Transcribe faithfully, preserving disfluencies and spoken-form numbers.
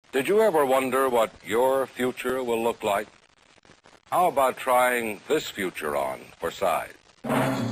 Did you ever wonder what your future will look like? How about trying this future on for size?